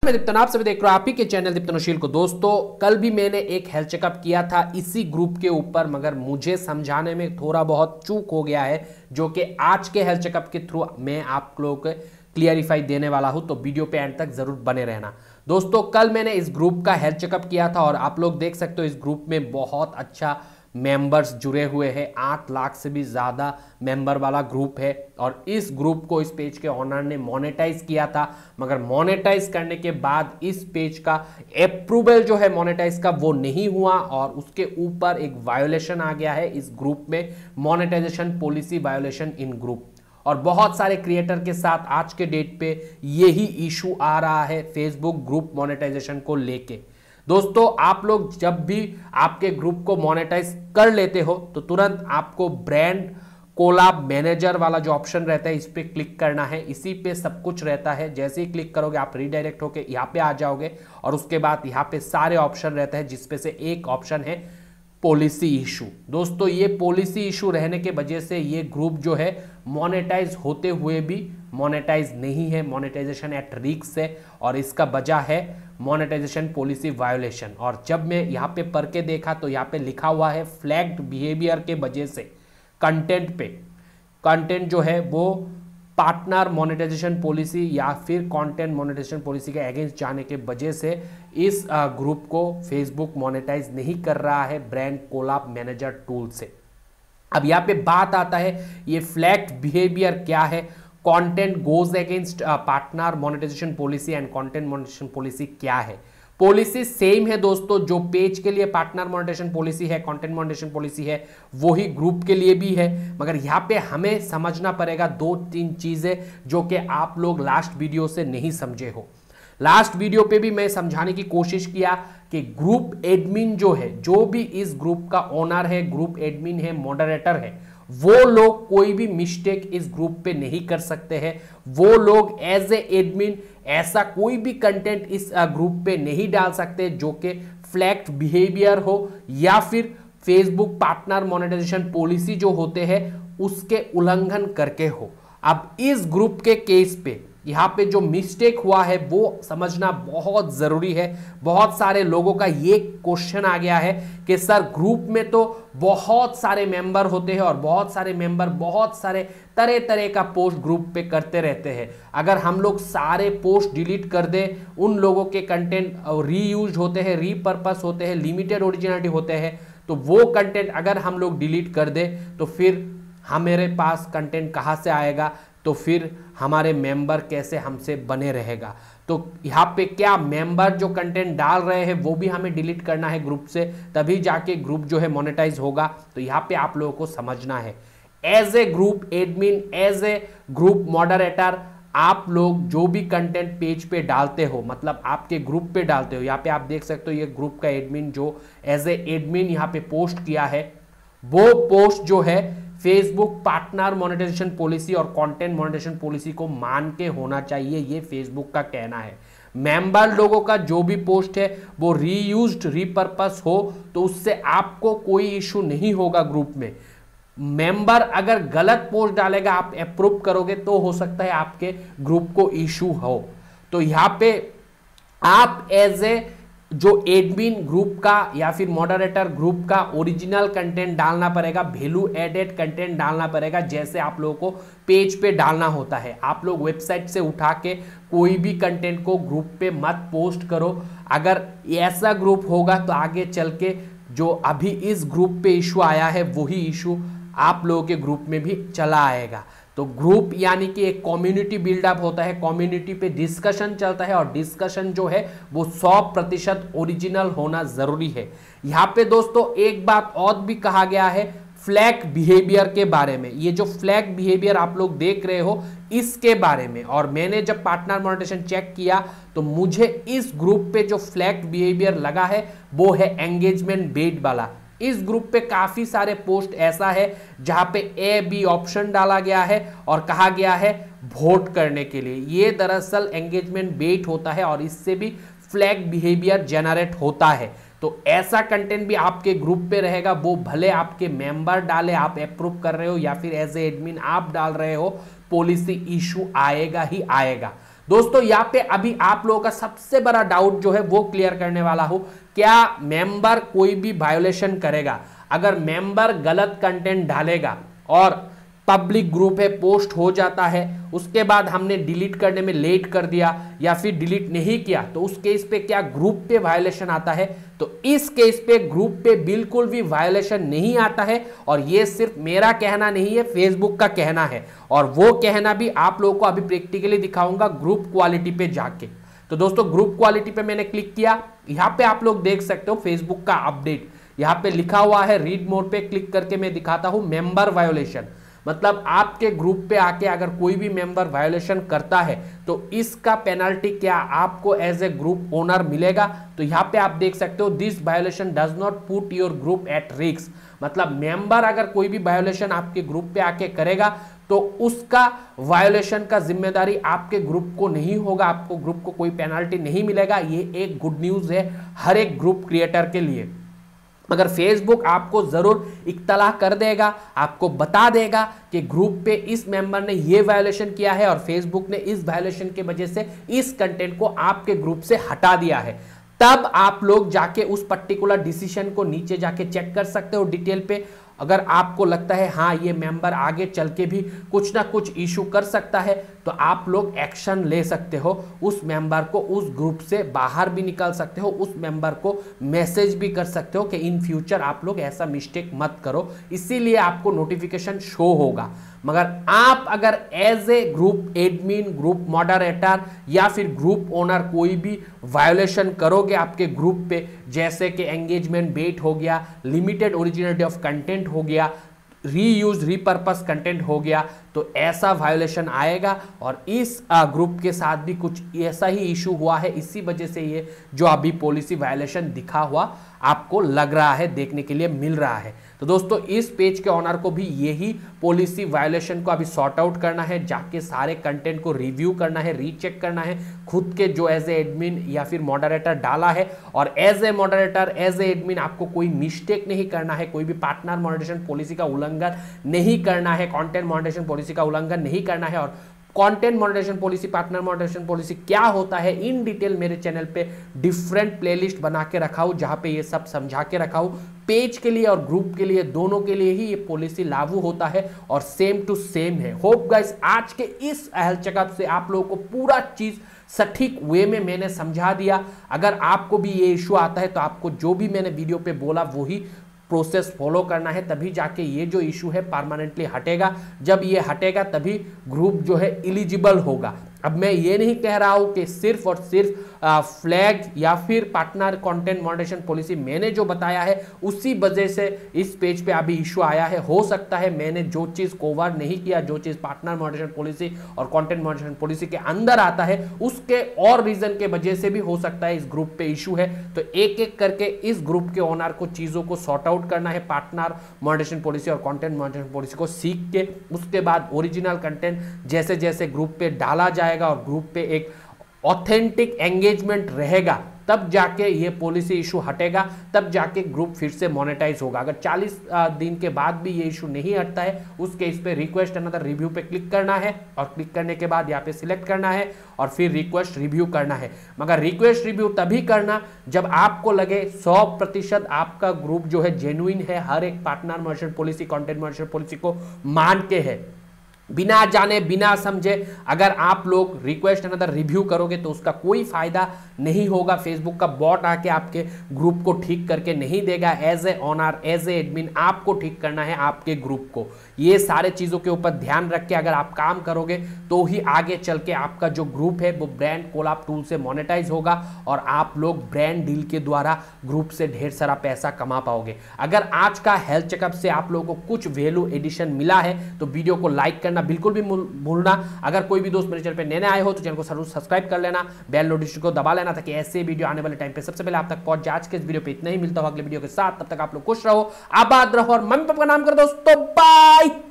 मैं दीप्तन, आप सभी देख रहे हो आप ही के चैनल दीप्तनशील को। दोस्तों, कल भी मैंने एक हेल्थ चेकअप किया था इसी ग्रुप के ऊपर, मगर मुझे समझाने में थोड़ा बहुत चूक हो गया है, जो कि आज के हेल्थ चेकअप के थ्रू मैं आप लोगों को क्लियरिफाई देने वाला हूं। तो वीडियो पे एंड तक जरूर बने रहना। दोस्तों, कल मैंने इस ग्रुप का हेल्थ चेकअप किया था और आप लोग देख सकते हो इस ग्रुप में बहुत अच्छा मेंबर्स जुड़े हुए हैं। 8 लाख से भी ज़्यादा मेंबर वाला ग्रुप है और इस ग्रुप को इस पेज के ओनर ने मोनेटाइज किया था, मगर मोनेटाइज करने के बाद इस पेज का अप्रूवल जो है मोनेटाइज का वो नहीं हुआ और उसके ऊपर एक वायोलेशन आ गया है इस ग्रुप में, monetisation policy violation in group. और बहुत सारे क्रिएटर के साथ आज के डेट पे यही इशू आ रहा है फेसबुक ग्रुप मोनेटाइजेशन को लेके। दोस्तों, आप लोग जब भी आपके ग्रुप को मोनेटाइज कर लेते हो तो तुरंत आपको ब्रांड कोलाब मैनेजर वाला जो ऑप्शन रहता है इस पे क्लिक करना है। इसी पे सब कुछ रहता है। जैसे ही क्लिक करोगे आप रीडायरेक्ट होके यहाँ पे आ जाओगे और उसके बाद यहाँ पे सारे ऑप्शन रहते हैं, जिसपे से एक ऑप्शन है पॉलिसी इशू। दोस्तों, ये पॉलिसी इशू रहने के वजह से ये ग्रुप जो है मोनेटाइज होते हुए भी मोनेटाइज नहीं है, मोनेटाइजेशन एट रिस्क है और इसका वजह है मोनेटाइजेशन पॉलिसी वायोलेशन। और जब मैं यहाँ पे पढ़ के देखा तो यहाँ पे लिखा हुआ है फ्लैग्ड बिहेवियर के वजह से कंटेंट पे, कंटेंट जो है वो पार्टनर मोनेटाइजेशन पॉलिसी या फिर कंटेंट मोनेटाइजेशन पॉलिसी के अगेंस्ट जाने के वजह से इस ग्रुप को फेसबुक मोनेटाइज नहीं कर रहा है ब्रांड कोलाब मैनेजर टूल से। अब यहाँ पे बात आता है ये फ्लैग्ड बिहेवियर क्या है। Content goes against partner monetisation policy and content monetisation policy क्या है। पॉलिसी सेम है दोस्तों, जो पेज के लिए पार्टनर मोनेटाइजेशन पॉलिसी है, कंटेंट मोनेटाइजेशन पॉलिसी है, वही ग्रुप के लिए भी है। मगर यहाँ पे हमें समझना पड़ेगा 2-3 चीजें जो कि आप लोग लास्ट वीडियो से नहीं समझे हो। लास्ट वीडियो पे भी मैं समझाने की कोशिश किया कि ग्रुप एडमिन जो है, जो भी इस ग्रुप का ओनर है, ग्रुप एडमिन है, मॉडरेटर है, वो लोग कोई भी मिस्टेक इस ग्रुप पे नहीं कर सकते हैं। वो लोग एज ए एडमिन ऐसा कोई भी कंटेंट इस ग्रुप पे नहीं डाल सकते जो कि फ्लैग्ड बिहेवियर हो या फिर फेसबुक पार्टनर मोनेटाइजेशन पॉलिसी जो होते हैं उसके उल्लंघन करके हो। अब इस ग्रुप के केस पे यहाँ पे जो मिस्टेक हुआ है वो समझना बहुत जरूरी है। बहुत सारे लोगों का ये क्वेश्चन आ गया है कि सर ग्रुप में तो बहुत सारे मेंबर होते हैं और बहुत सारे मेंबर बहुत सारे तरह तरह का पोस्ट ग्रुप पे करते रहते हैं। अगर हम लोग सारे पोस्ट डिलीट कर दें, उन लोगों के कंटेंट रीयूज होते हैं, रीपर्पस होते हैं, लिमिटेड ओरिजिनलिटी होते हैं, तो वो कंटेंट अगर हम लोग डिलीट कर दें तो फिर हमारे पास कंटेंट कहाँ से आएगा, तो फिर हमारे मेंबर कैसे हमसे बने रहेगा। तो यहाँ पे क्या मेंबर जो कंटेंट डाल रहे हैं वो भी हमें डिलीट करना है ग्रुप से, तभी जाके ग्रुप जो है मोनेटाइज होगा। तो यहाँ पे आप लोगों को समझना है as a group admin, as a group moderator, आप लोग जो भी कंटेंट पेज पे डालते हो, मतलब आपके ग्रुप पे डालते हो, यहाँ पे आप देख सकते हो ये ग्रुप का एडमिन जो एज ए एडमिन यहाँ पे पोस्ट किया है, वो पोस्ट जो है फेसबुक पार्टनर मोनेटाइजेशन पॉलिसी और कंटेंट मोनेटाइजेशन पॉलिसी को मान के होना चाहिए, ये फेसबुक का कहना है। मेंबर लोगों का जो भी पोस्ट है वो रीयूज्ड रीपर्पस हो तो उससे आपको कोई इशू नहीं होगा ग्रुप में। मेंबर अगर गलत पोस्ट डालेगा, आप अप्रूव करोगे तो हो सकता है आपके ग्रुप को इशू हो। तो यहाँ पे आप एज ए जो एडमिन ग्रुप का या फिर मॉडरेटर ग्रुप का ओरिजिनल कंटेंट डालना पड़ेगा, वैल्यू एडेड कंटेंट डालना पड़ेगा, जैसे आप लोगों को पेज पे डालना होता है। आप लोग वेबसाइट से उठा के कोई भी कंटेंट को ग्रुप पे मत पोस्ट करो। अगर ऐसा ग्रुप होगा तो आगे चल के जो अभी इस ग्रुप पे इशू आया है वही इशू आप लोगों के ग्रुप में भी चला आएगा। तो ग्रुप यानी कि एक कम्युनिटी बिल्डअप होता है, कम्युनिटी पे डिस्कशन चलता है और डिस्कशन जो है वो 100% ओरिजिनल होना जरूरी है। यहाँ पे दोस्तों एक बात और भी कहा गया है फ्लैग बिहेवियर के बारे में। ये जो फ्लैग बिहेवियर आप लोग देख रहे हो इसके बारे में, और मैंने जब पार्टनर मोनेटाइजेशन चेक किया तो मुझे इस ग्रुप पे जो फ्लैग बिहेवियर लगा है वो है एंगेजमेंट बेट वाला। इस ग्रुप पे काफी सारे पोस्ट ऐसा है जहां पे ए बी ऑप्शन डाला गया है और कहा गया है वोट करने के लिए। ये दरअसल एंगेजमेंट बेट होता है और इससे भी फ्लैग बिहेवियर जनरेट होता है। तो ऐसा कंटेंट भी आपके ग्रुप पे रहेगा, वो भले आपके मेंबर डाले, आप अप्रूव कर रहे हो या फिर एज ए एडमिन आप डाल रहे हो, पॉलिसी इशू आएगा ही आएगा। दोस्तों यहाँ पे अभी आप लोगों का सबसे बड़ा डाउट जो है वो क्लियर करने वाला हूं। क्या मेंबर कोई भी वायोलेशन करेगा, अगर मेंबर गलत कंटेंट डालेगा और पब्लिक ग्रुप है, पोस्ट हो जाता है, उसके बाद हमने डिलीट करने में लेट कर दिया या फिर डिलीट नहीं किया, तो उस केस पे क्या ग्रुप पे वायोलेशन आता है? तो इस केस पे ग्रुप पे बिल्कुल भी वायोलेशन नहीं आता है। और ये सिर्फ मेरा कहना नहीं है, फेसबुक का कहना है, और वो कहना भी आप लोगों को अभी प्रैक्टिकली दिखाऊंगा ग्रुप क्वालिटी पे जाके। तो दोस्तों ग्रुप क्वालिटी पे मैंने क्लिक किया, यहां पे आप लोग देख सकते हो फेसबुक का अपडेट, यहां पे लिखा हुआ है रीड मोड पे क्लिक करके मैं दिखाता हूं मेंबर वायोलेशन। मतलब आपके ग्रुप पे आके अगर कोई भी मेंबर वायोलेशन करता है तो इसका पेनल्टी क्या आपको एज ए ग्रुप ओनर मिलेगा। तो यहां पे आप देख सकते हो this violation does not put your group at risk. मतलब मेंबर अगर कोई भी वायोलेशन आपके ग्रुप पे आके करेगा तो उसका वायोलेशन का जिम्मेदारी आपके ग्रुप को नहीं होगा, आपको ग्रुप को कोई पेनल्टी नहीं मिलेगा। ये एक गुड न्यूज है हर एक ग्रुप क्रिएटर के लिए। मगर फेसबुक आपको जरूर इत्तला कर देगा, आपको बता देगा कि ग्रुप पे इस मेंबर ने ये वायोलेशन किया है और फेसबुक ने इस वायोलेशन की वजह से इस कंटेंट को आपके ग्रुप से हटा दिया है। तब आप लोग जाके उस पर्टिकुलर डिसीजन को नीचे जाके चेक कर सकते हो डिटेल पे। अगर आपको लगता है हाँ ये मेंबर आगे चल के भी कुछ ना कुछ इशू कर सकता है तो आप लोग एक्शन ले सकते हो, उस मेंबर को उस ग्रुप से बाहर भी निकाल सकते हो, उस मेंबर को मैसेज भी कर सकते हो कि इन फ्यूचर आप लोग ऐसा मिस्टेक मत करो, इसीलिए आपको नोटिफिकेशन शो होगा। मगर आप अगर as a group admin, group moderator या फिर ग्रुप ओनर कोई भी वायोलेशन करोगे आपके ग्रुप पे, जैसे कि एंगेजमेंट बेट हो गया, लिमिटेड ओरिजिनलिटी ऑफ कंटेंट हो गया, रीयूज रीपर्पस कंटेंट हो गया, तो ऐसा वायोलेशन आएगा। और इस ग्रुप के साथ भी कुछ ऐसा ही इशू हुआ है, इसी वजह से ये जो अभी पॉलिसी वायोलेशन दिखा हुआ आपको लग रहा है, देखने के लिए मिल रहा है। तो दोस्तों इस पेज के ऑनर को भी यही पॉलिसी वायोलेशन को अभी सॉर्ट आउट करना है, जाके सारे कंटेंट को रिव्यू करना है, रीचेक करना है, खुद के जो एज ए एडमिन या फिर मॉडरेटर डाला है, और as a moderator as a admin आपको कोई मिस्टेक नहीं करना है, कोई भी पार्टनर मॉडरेशन पॉलिसी का उल्लंघन नहीं करना है, कंटेंट मॉडरेशन पॉलिसी का उल्लंघन नहीं करना है। और content moderation policy, partner moderation policy क्या होता है इन डिटेल मेरे चैनल पे डिफरेंट प्लेलिस्ट बना के रखा हूं, जहां पे ये सब समझा के रखा हूं। पेज के लिए और ग्रुप के लिए, दोनों के लिए ही ये पॉलिसी लागू होता है और सेम टू सेम है। होप गाइस आज के इस हेल्थ चेकअप से आप लोगों को पूरा चीज सटीक वे में मैंने समझा दिया। अगर आपको भी ये इशू आता है तो आपको जो भी मैंने वीडियो पे बोला वही प्रोसेस फॉलो करना है, तभी जाके ये जो इशू है परमानेंटली हटेगा। जब ये हटेगा तभी ग्रुप जो है एलिजिबल होगा। अब मैं ये नहीं कह रहा हूं कि सिर्फ और सिर्फ फ्लैग या फिर पार्टनर कंटेंट मॉडरेशन पॉलिसी मैंने जो बताया है उसी वजह से इस पेज पे अभी इशू आया है। हो सकता है मैंने जो चीज कवर नहीं किया, जो चीज पार्टनर मॉडरेशन पॉलिसी और कंटेंट मॉडरेशन पॉलिसी के अंदर आता है, उसके और रीजन के वजह से भी हो सकता है इस ग्रुप पे इशू है। तो एक एक करके इस ग्रुप के ओनर को चीजों को सॉर्ट आउट करना है, पार्टनर मॉडरेशन पॉलिसी और कंटेंट मॉडरेशन पॉलिसी को सीख के, उसके बाद ओरिजिनल कंटेंट जैसे जैसे ग्रुप पे डाला जाएगा और ग्रुप पे एक ऑथेंटिक एंगेजमेंट रहेगा, तब जाके ये पॉलिसी इशू हटेगा, तब जाके ग्रुप फिर से मोनेटाइज होगा। अगर 40 दिन के बाद भी ये इशू नहीं हटता है, उस केस पे रिक्वेस्ट अनदर रिव्यू पे क्लिक करना है, और क्लिक करने के बाद यहाँ पे सिलेक्ट करना है और फिर रिक्वेस्ट रिव्यू करना है। मगर रिक्वेस्ट रिव्यू तभी करना जब आपको लगे 100% आपका ग्रुप जो है जेन्युइन है, हर एक partner moderation policy, content moderation policy को मान के है। बिना जाने बिना समझे अगर आप लोग रिक्वेस्ट अनदर रिव्यू करोगे तो उसका कोई फायदा नहीं होगा। फेसबुक का बॉट आके आपके ग्रुप को ठीक करके नहीं देगा। As a owner, as a admin आपको ठीक करना है आपके ग्रुप को। ये सारे चीजों के ऊपर ध्यान रख के अगर आप काम करोगे तो ही आगे चल के आपका जो ग्रुप है वो ब्रांड कोलैब टूल से मोनेटाइज होगा और आप लोग ब्रांड डील के द्वारा ग्रुप से ढेर सारा पैसा कमा पाओगे। अगर आज का हेल्थ चेकअप से आप लोगों को कुछ वैल्यू एडिशन मिला है तो वीडियो को लाइक करना बिल्कुल भी भूलना। अगर कोई भी दोस्त मेरे चैनल पे नए आए हो तो चैनल को जरूर सब्सक्राइब कर लेना, बेल नोटिफिकेशन को दबा लेना ताकि ऐसे वीडियो आने वाले टाइम पे सबसे पहले आप तक पहुंच जाए। आज के इस वीडियो पे इतना ही, मिलता हूं अगले वीडियो के साथ। तब तक आप लोग खुश रहो, आबाद रहो और मम्मी पापा का नाम कर दोस्तों। बाय।